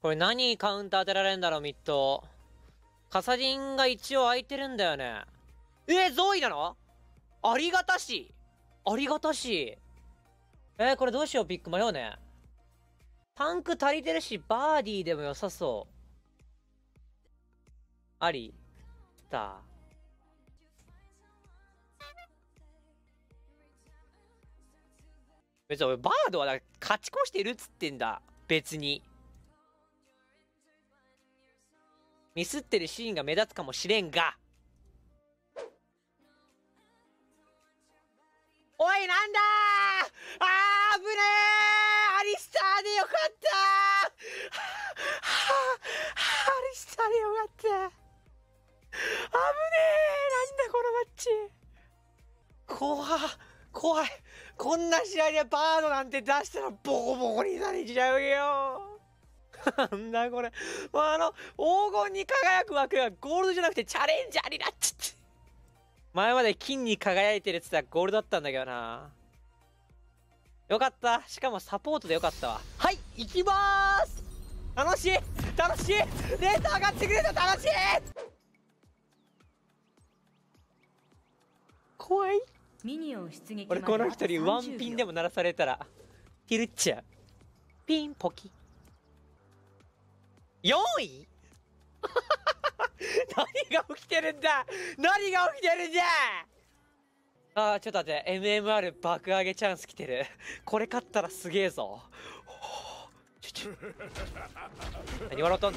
これ何カウンター当てられるんだろう、ミッド。カサディンが一応空いてるんだよね。ゾーイなの？ありがたし。ありがたし。これどうしよう、ピック迷うね。タンク足りてるし、バーディーでも良さそう。ありだ。別に俺、バードは勝ち越してるっつってんだ。別に。ミスってるシーンが目立つかもしれんが。おい、なんだー、危ねー、アリスターでよかったー、アリスターでよかった、危ねー、なんだこのマッチ。怖い。こんな試合でバードなんて出したらボコボコにされちゃうよ。なんだこれ。黄金に輝く枠がゴールドじゃなくてチャレンジャーになっちゃって。前まで金に輝いてるって言ったらゴールドだったんだけどな。よかった。しかもサポートでよかったわ。はい、行きまーす。楽しいレート上がってくれた、楽しい。怖い。 ミニオン出撃。 俺この人にワンピンでも鳴らされたらティルっちゃう。ピンポキ。4位何が起きてるんだ、あー、ちょっと待って、 MMR 爆上げチャンス来てる。これ勝ったらすげえぞ。何笑うとんねん。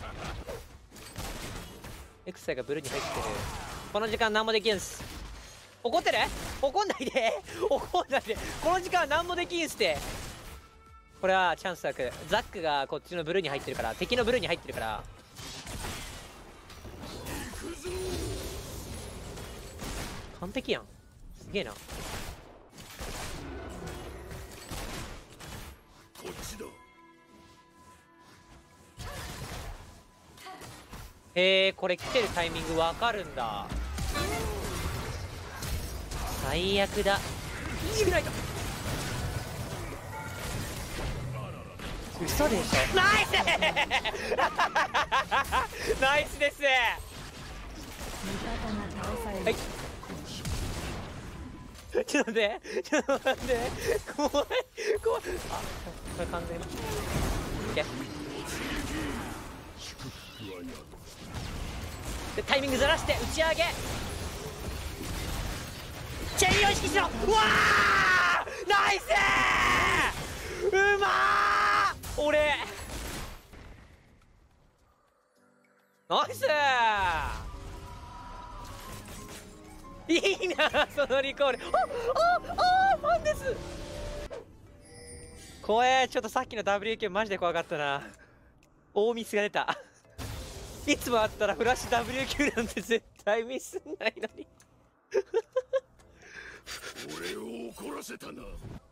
エクサイがブルーに入ってる。この時間何もできんす。怒ってる？怒んないでこの時間何もできんすって。これはチャンス枠。ザックがこっちのブルーに入ってるから、敵のブルーに入ってるから。完璧やん、すげえな。こっちだ。へえ、これ来てるタイミングわかるんだ。最悪だ。いいぐらいか。嘘でしょ。ナイスナイスです。はい、ちょっと待って、怖い。あ、これ完全にでタイミングずらして打ち上げ。チェリーを意識しろ。うわー、ナイスー、うまー。俺ナイスー、いいなそのリコール。ファンです。怖え。ちょっとさっきの WQ マジで怖かったな。大ミスが出た。いつもあったらフラッシュ WQ なんて絶対ミスんないのに。 俺を怒らせたな。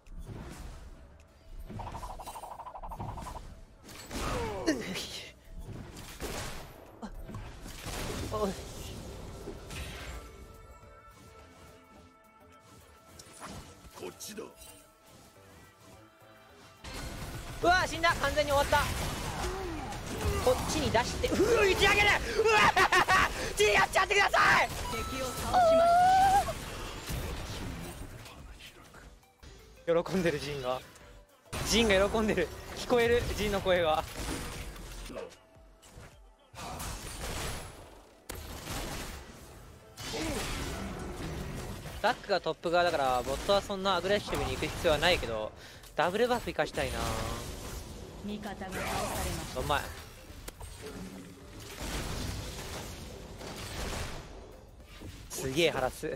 こっちだ。 うわ、死んだ。完全に終わった。こっちに出して、打ち上げる。うわちやっちゃってください。敵を倒しました。喜んでるジンが喜んでる。聞こえるジンの声が。ザックがトップ側だからボットはそんなアグレッシブに行く必要はないけど、ダブルバフ生かしたいな。 味方が倒されました。 うまい。すげえハラス。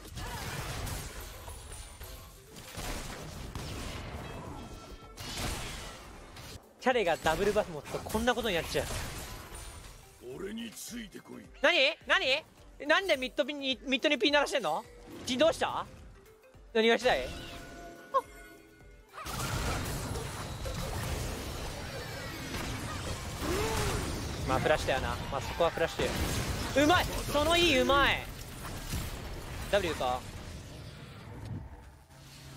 チャレがダブルバフ持つとこんなことになっちゃう。 俺についてこい。 なんでミッドにピン鳴らしてんの？ジンどうした？何がしたい？まあフラッシュだよな。まあそこはフラッシュ。うまい。そのいい、うまい。 W か。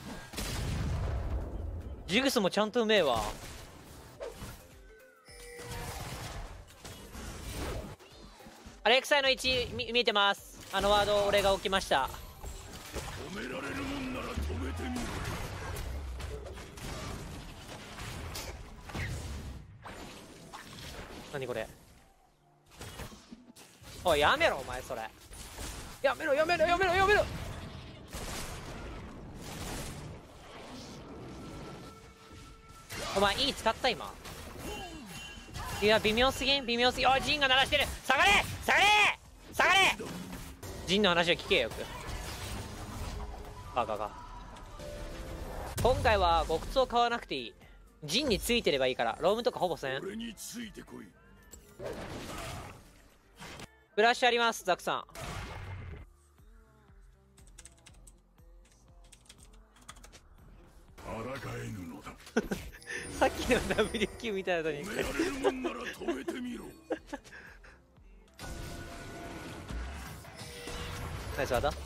ジグスもちゃんとうめえわ。 アレクサイの位置見えてます。あのワード俺が置きました。 止められるもんなら止めてみろ。 何これ。おいやめろお前それ。やめろやめろやめろやめろ。お前いい使った今。いや微妙すぎん微妙すぎん。おいジンが鳴らしてる。下がれ下がれ下がれ。ジンの話を聞けよよく。バカが。今回は極痛を買わなくていい。ジンについてればいいから。ロームとかほぼせん。 俺についてこい。 フラッシュありますザクさん。 抗えぬのだ。 さっきの WQ みたいなのに止められるもんなら止めてみろ。 ナイスワード。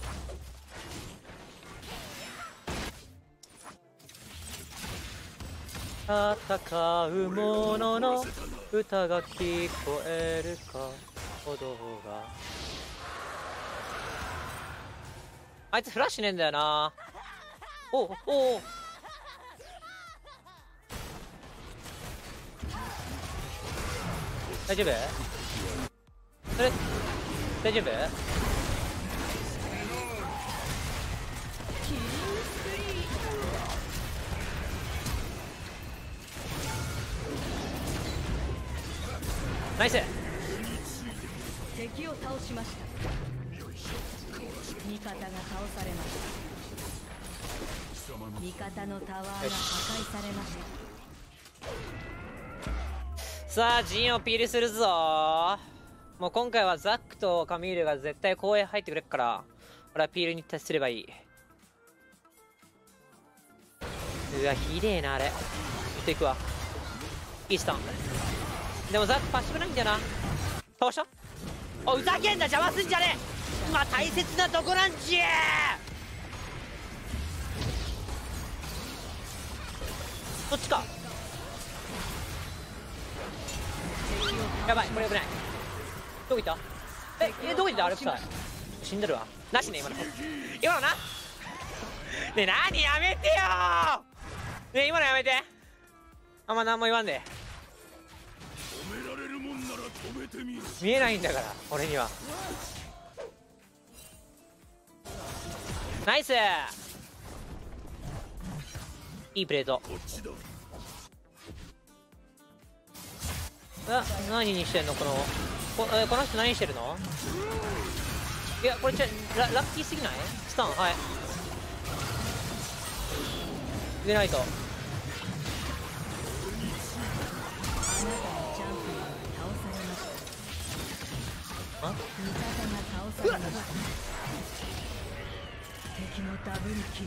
戦う者の歌が聞こえるか鼓動が。あいつフラッシュねえんだよな。おおお大丈夫それ大丈夫。ナイス。 敵を倒しました。味方が倒されました。味方のタワーが破壊されました。 さあ陣をピールするぞ。もう今回はザックとカミールが絶対公園入ってくれっから、俺はピールに達すればいい。うわひでえなあれ。行っていくわ。いいスタンでもザックパッシブないんだよな。倒した。おふざけんな邪魔すんじゃねえ。今大切なとこなんじゃ。そっちか。やばいこれ危ない。どこ行ったどこ行ったアレクサイ。死んでるわ。なしね今の今のな。ねえ何やめてよねえ今のやめて。あんま何も言わんで。 止められるもんなら止めてみろ。 見えないんだから俺には。ナイスいいプレート。 こっちだ。 何にしてんのこの人何してるの。いやこれラッキーすぎない。スタンはい出ないと。 味方が倒されました。敵のダブルキル。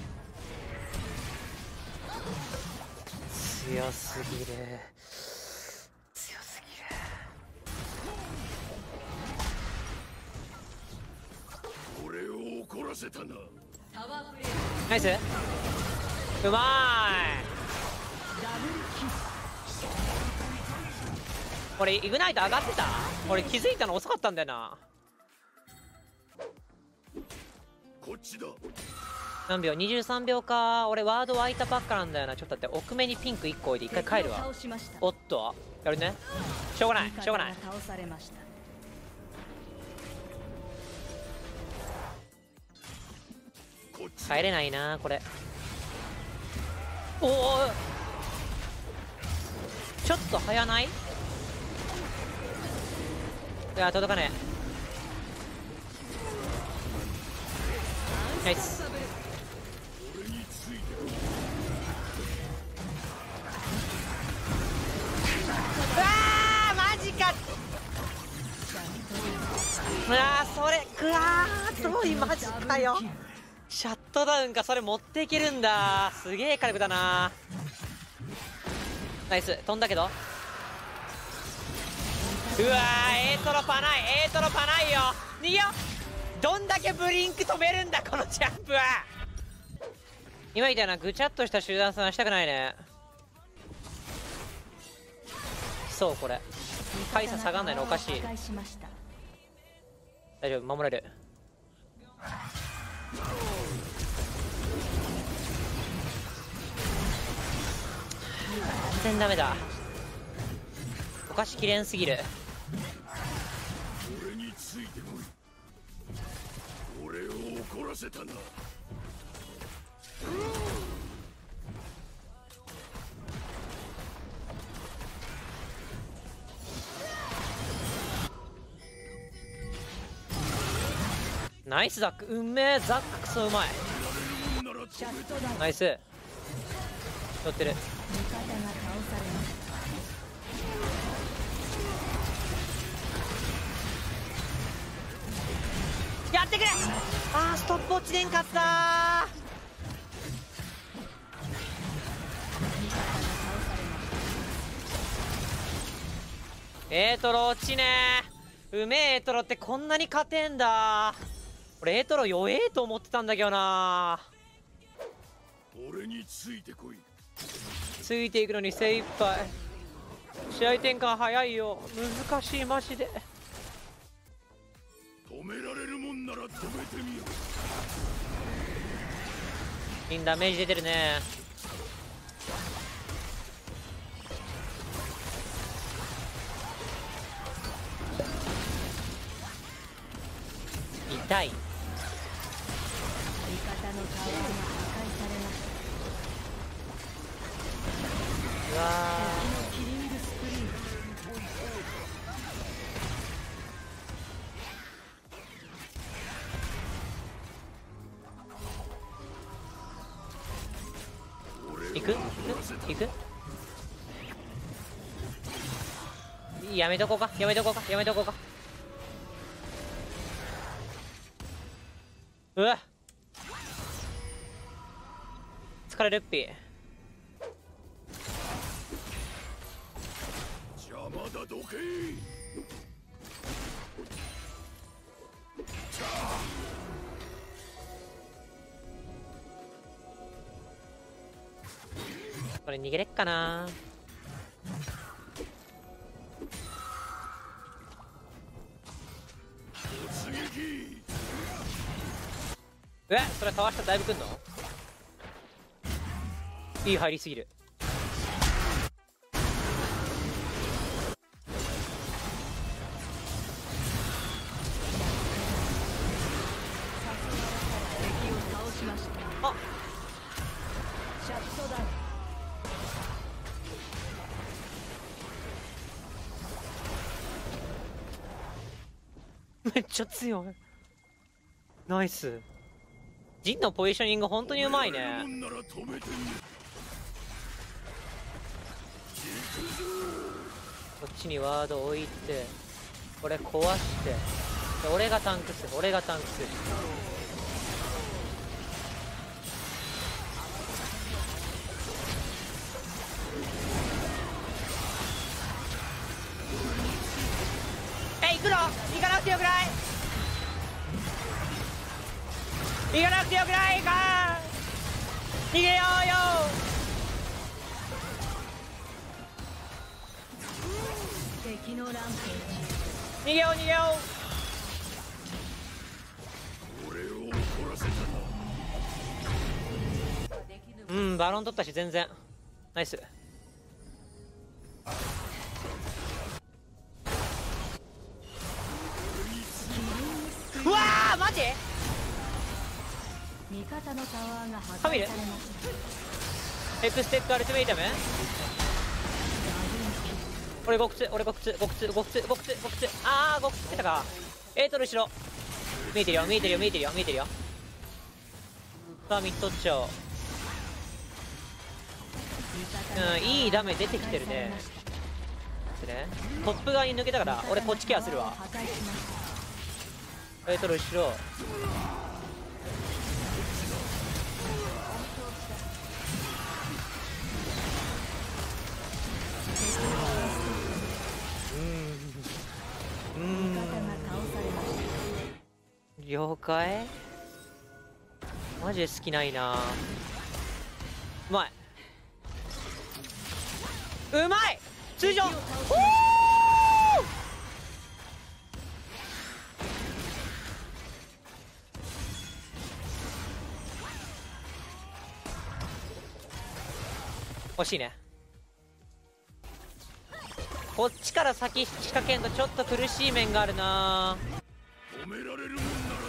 強すぎる強すぎる。 俺を怒らせたな。 タワープレイナイスうまダブルキル。 い。これイグナイト上がってた。俺気づいたの遅かったんだよな。 こっちだ。 何秒23秒か。俺ワード湧いたばっかなんだよな。ちょっと待って、奥目にピンク1個置いて一回帰るわ。おっとやるね。しょうがないしょうがない。 倒されました。 こっち帰れないなこれ。おおちょっと早ない。いや届かねえ。ナイス。 俺についてこい。 うわーマジか。うわーそれくわーそういうマジかよ。シャットダウンか。それ持っていけるんだ。すげえ火力だな。ナイス飛んだけど。うわーエートロパないエートロパないよ。逃げよ。どんだけブリンク止めるんだこのジャンプは。今みたいなぐちゃっとした集団さんしたくないね。そうこれ大差下がんないのおかしい。 大丈夫、守れる。全然ダメだ。お菓子きれんすぎる。 俺についてこい。俺を怒らせたな。 ナイスザック、うめえ。ザッククソうまい。ナイス。乗ってる。 味方が倒されました。 やってくれ。あー、ストップ落ちでんかったー。エートロ落ちねー。うめえエートロってこんなに勝てんだ。俺エートロ弱えと思ってたんだけどな。 俺についてこい。 ついていくのに精一杯。試合転換早いよ。難しいマジで。 止められるもんなら止めてみよ。 いいダメージ出てるね。痛い。 味方のタワーが破壊されました。 うわ敵のキリングスプリント。 ー、行く行く。やめとこうか、やめとこうか、やめとこうか。うわ、疲れるっぴ。 邪魔だ、どけ。 これ逃げれっかな。 突撃。 え、それかわしたらだいぶくんの。いい入りすぎる。 敵を倒しました。 あ、 シャットダウン。 めっちゃ強い。ナイス。ジンのポジショニング本当にうまいね。 止められるもんなら止めてみよ。 こっちにワード置いて、これ壊して、で俺がタンクする、俺がタンクする。え、行くの？行かなくてよくない？行かなくてよくないか？逃げようよ。 敵のランページ。 逃げよう逃げよ俺を怒らせたな。 う。うん、バロン取ったし全然ナイス。うわー、マジ？ 味方のタワーが破壊されました。 エクステックアルティメイタム。俺極痛、俺極痛、極痛、極痛、極痛、極痛。あー、極痛ってたか。エートル後ろ見えてるよ、見えてるよ、見えてるよ、見えてるよ。さあミッドっちゃおう。うん、いいダメ出てきてるね。トップ側に抜けたから俺こっちケアするわ。エートル後ろ。了解。マジで好きないな。うまい、うまい。通常お惜しいね。こっちから先仕掛けんとちょっと苦しい面があるな。 止められるもんなら止めて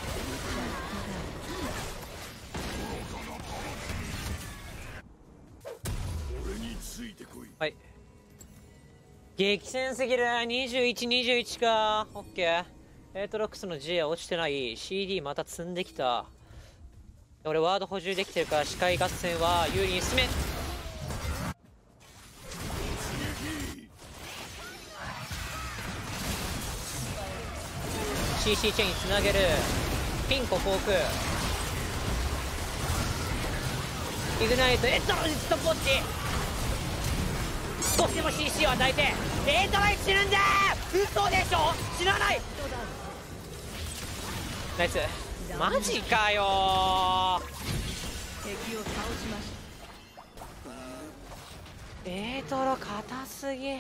俺についてこい。 はい、激戦すぎる。2121か。オッケー。エイトロックスの G は落ちてない。 CD また積んできた。俺ワード補充できてるから視界合戦は有利に進め。CC チェインつなげる。ピンコフォークイグナイトエットロジストポッチ。少しでも CC を与えてエイトライト死ぬんだ。嘘でしょ。死なない。ナイス。マジかよ。 敵を倒しました。 エイトロ硬すぎ。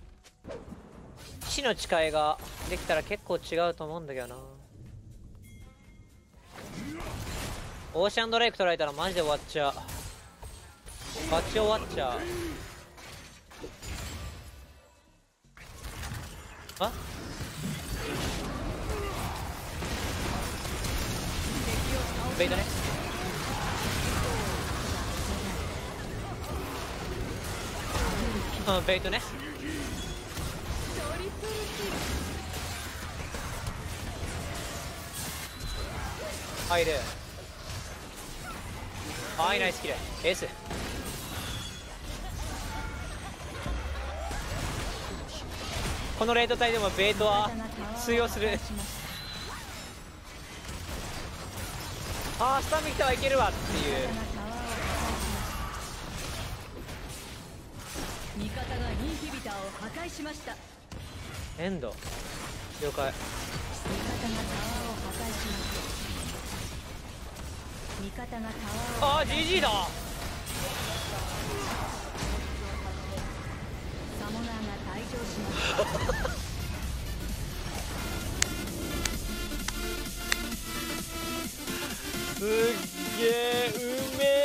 死の誓いができたら結構違うと思うんだけどな。オーシャンドレイク取られたらマジで終わっちゃう。ガチ終わっちゃう。あ、ベイトね。うん、ベイトね。入る。はい、ナイスキル。エース。このレート帯でもベイトは通用する。ああ、スタンビ来たはいけるわっていう。 味方がインヒビターを破壊しました。 エンド了解。 味方がタワーを破壊しました。味方がタワーをああ GG だ。 サモナーが退場しました。 すっげえうめえ。